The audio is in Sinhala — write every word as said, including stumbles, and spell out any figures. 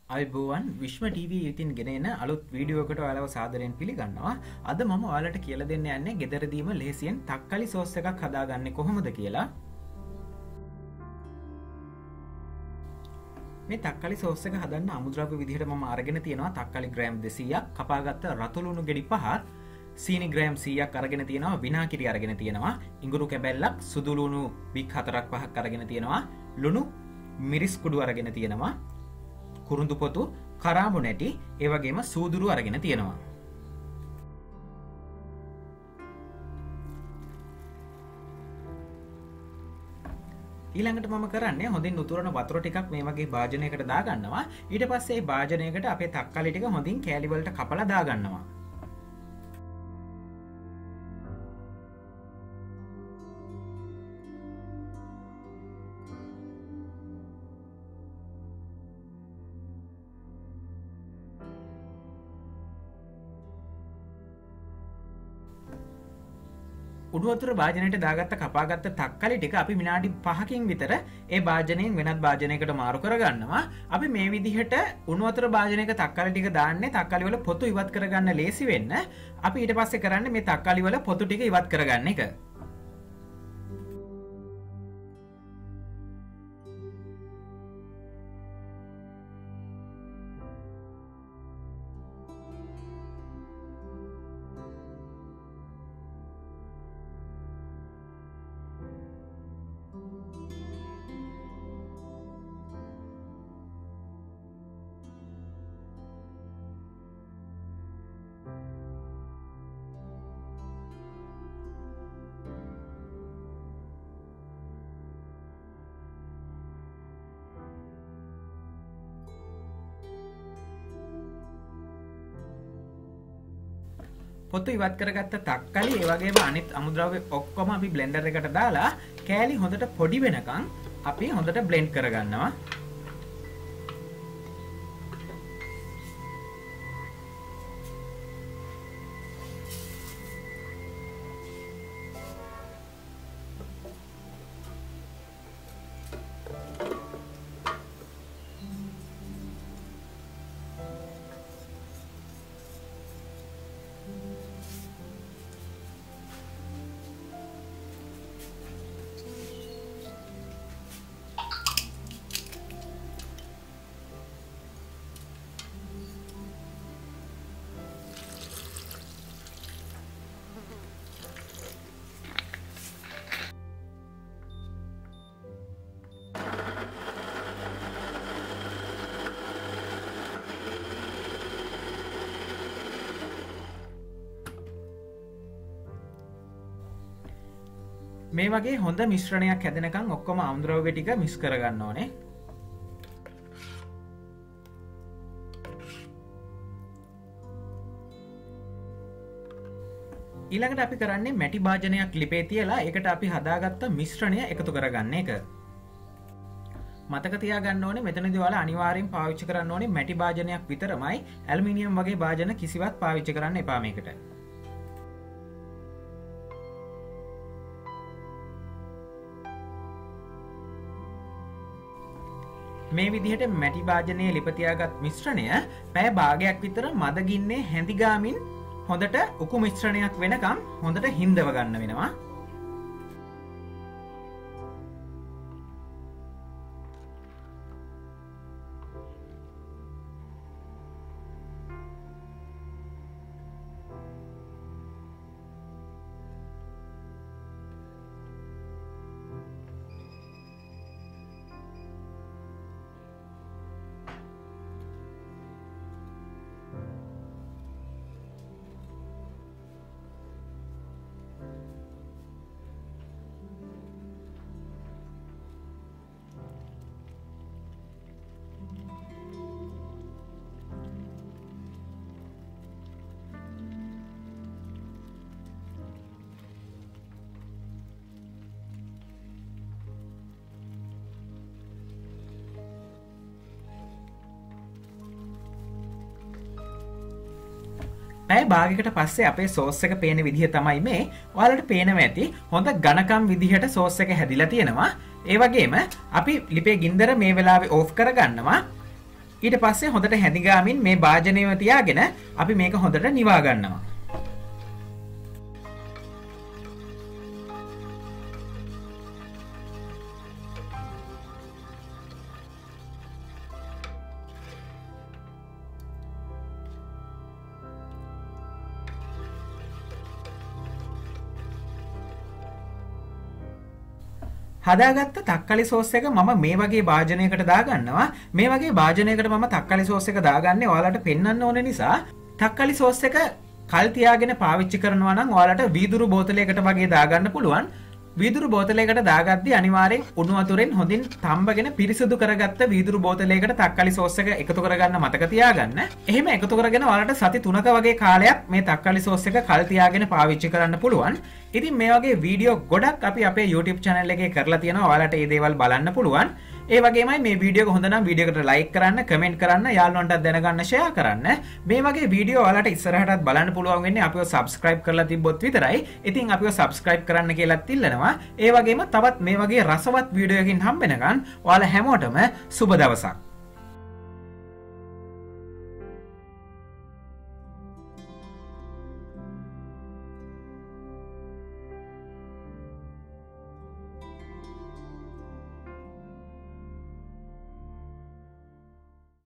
අයිබෝවන් විශ්ව ටීවී ඉතින් ගෙනෙන අලුත් වීඩියෝ එකට ඔයාලව සාදරයෙන් පිළිගන්නවා. අද මම ඔයාලට කියලා දෙන්න යන්නේ ගෙදරදීම ලෙහෙසියෙන් තක්කාලි සෝස් එකක් හදාගන්නේ කොහොමද කියලා. මේ තක්කාලි සෝස් එක හදන්න අමුද්‍රව්‍ය විදිහට මම අරගෙන තියෙනවා තක්කාලි ග්‍රෑම් දෙසීයක්, කපාගත්ත රතු ලුණු ගෙඩි පහක්, සීනි ග්‍රෑම් සීයක් අරගෙන තියෙනවා, විනාකිරි අරගෙන තියෙනවා, ඉඟුරු කැබැල්ලක්, සුදු ලුණු බික් හතරක් පහක් අරගෙන තියෙනවා, ලුණු මිරිස් කුඩු අරගෙන තියෙනවා, කුරුඳු පොතු, කරාඹු නැටි, ඒ වගේම සූදුරු අරගෙන තියෙනවා. ඊළඟට මම කරන්නේ හොඳින් උතුරන වතුර ටිකක් මේ වගේ භාජනයකට දාගන්නවා. ඊට පස්සේ මේ භාජනයකට අපේ තක්කාලි ටික හොඳින් කෑලි වලට කපලා දාගන්නවා. උඩු වතුර භාජනයට දාගත්ත කපාගත්ත තක්කාලි ටික අපි විනාඩි පහකින් විතර ඒ භාජනයෙන් වෙනත් භාජනයකට මාරු කරගන්නවා. අපි මේ විදිහට උණු වතුර භාජනයක තක්කාලි ටික දාන්නේ තක්කාලි වල පොතු ඉවත් කරගන්න ලේසි වෙන්න. අපි ඊට පස්සේ කරන්නේ මේ තක්කාලි වල පොතු ටික ඉවත් කරගන්න එක. පොතු ඉවත් කරගත්ත තක්කාලි ඒ වගේම අනිත් අමුද්‍රව්‍ය ඔක්කොම අපි බ්ලෙන්ඩර් එකට දාලා කෑලි හොඳට පොඩි වෙනකන් අපි හොඳට බ්ලෙන්ඩ් කරගන්නවා. මේ වගේ හොඳ මිශ්‍රණයක් හැදෙනකන් ඔක්කොම අමුද්‍රව්‍ය ටික මික්ස් කරගන්න ඕනේ. ඊළඟට අපි කරන්නේ මැටි භාජනයක් ලිපේ තියලා ඒකට අපි හදාගත්ත මිශ්‍රණය එකතු කරගන්න එක. මතක තියාගන්න ඕනේ මෙතනදී ඔයාලා අනිවාර්යෙන් පාවිච්චි කරන්න ඕනේ මැටි භාජනයක් විතරමයි. ඇලුමිනියම් වගේ භාජන කිසිවත් පාවිච්චි කරන්න එපා මේකට. මේ විදිහට මැටි භාජනයේ ලිප තියාගත් මිශ්‍රණය පැය භාගයක් විතර මද ගින්නේ හැඳි ගාමින් හොඳට උකු මිශ්‍රණයක් වෙනකම් හොඳට හිඳව ගන්න වෙනවා. පැය භාගයකට පස්සේ අපේ සෝස් එක පේන විදිහ තමයි මේ. ඔයාලට පේනවා ඇති හොඳ ඝනකම් විදිහට සෝස් එක හැදිලා තියෙනවා. ඒ වගේම අපි ලිපේ ගින්දර මේ වෙලාවේ ඕෆ් කරගන්නවා. ඊට පස්සේ හොඳට හැදිගාමින් මේ භාජනයම තියාගෙන අපි මේක හොඳට නිවා ගන්නවා. හදාගත්ත තක්කාලි සෝස් එක මම මේ වගේ භාජනයකට දාගන්නවා. මේ වගේ භාජනයකට මම තක්කාලි සෝස් එක දාගන්නේ ඔයාලට පෙන්වන්න ඕන නිසා. තක්කාලි සෝස් එක කල් තියාගෙන පාවිච්චි කරනවා නම් ඔයාලට වීදුරු බෝතලයකට වගේ දාගන්න පුළුවන්. වීදුරු බෝතලයකට දාගද්දී අනිවාර්යෙන් උණු වතුරෙන් හොඳින් තම්බගෙන පිරිසිදු කරගත්ත වීදුරු බෝතලයකට තක්කාලි සෝස් එක එකතු කරගන්න මතක තියාගන්න. එහෙම එකතු කරගෙන ඔයාලට සති තුනක වගේ කාලයක් මේ තක්කාලි සෝස් එක කල් තියාගෙන පාවිච්චි කරන්න පුළුවන්. ඉතින් මේ වගේ වීඩියෝ ගොඩක් අපි අපේ YouTube channel එකේ කරලා තියෙනවා. ඔයාලට මේ දේවල් බලන්න පුළුවන්. ඒ වගේමයි මේ වීඩියෝ එක හොඳ නම් වීඩියෝ එකට ලයික් කරන්න, කමෙන්ට් කරන්න, යාළුවන්ටත් දැනගන්න ෂෙයා කරන්න. මේ වගේ වීඩියෝ ඔයාලට ඉස්සරහටත් බලන්න පුළුවන් වෙන්නේ අපිව subscribe කරලා තිබ්බොත් විතරයි. ඉතින් අපිව subscribe කරන්න කියලාත් ඉල්ලනවා. ඒ වගේම තවත් මේ වගේ රසවත් වීඩියෝ එකකින් හම්බ වෙනකන් ඔයාලා හැමෝටම සුබ දවසක්.